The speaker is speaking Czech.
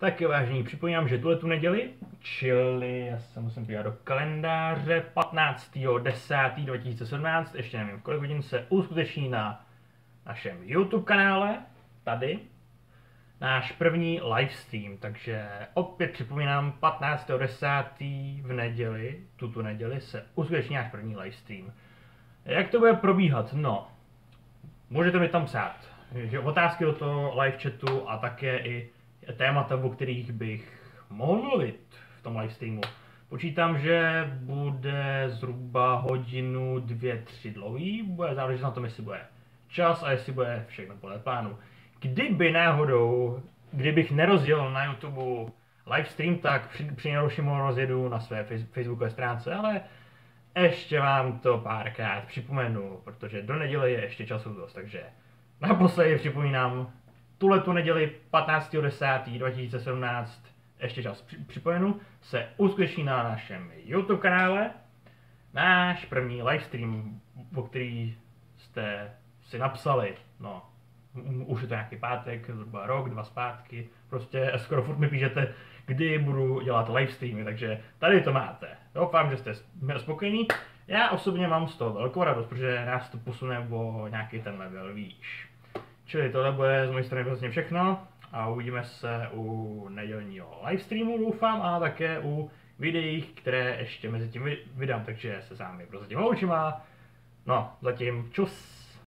Tak jo, vážení, připomínám, že tu neděli, čili já se musím podívat do kalendáře 15.10.2017, ještě nevím v kolik hodin se uskuteční na našem YouTube kanále, tady, náš první livestream, takže opět připomínám 15.10. v neděli, tuto neděli se uskuteční náš první livestream. Jak to bude probíhat? No, můžete mi tam psát, že otázky do toho live chatu a také i témata, o kterých bych mohl mluvit v tom livestreamu. Počítám, že bude zhruba hodinu, 2-3 dlouhý, bude záležet na tom, jestli bude čas a jestli bude všechno podle plánu. Kdybych nerozdělil na YouTube livestream, tak při nejhorším ho rozjedu na své facebookové stránce, ale ještě vám to párkrát připomenu, protože do neděle je ještě času dost, takže naposledy připomínám, tu neděli 15.10.2017, ještě čas připomenu, se uskuteční na našem YouTube kanále náš první livestream, o který jste si napsali, no, už je to nějaký pátek, zhruba rok, 2 zpátky, prostě skoro furt mi píšete, kdy budu dělat livestreamy, takže tady to máte. Doufám, že jste spokojení. Já osobně mám z toho velkou radost, protože nás to posune o nějaký ten level výš. Čili tohle bude z mojej strany vlastně všechno a uvidíme se u nedělního livestreamu, doufám, a také u videí, které ještě mezi tím vydám, takže se s vámi prozatím loučím a no, zatím čus.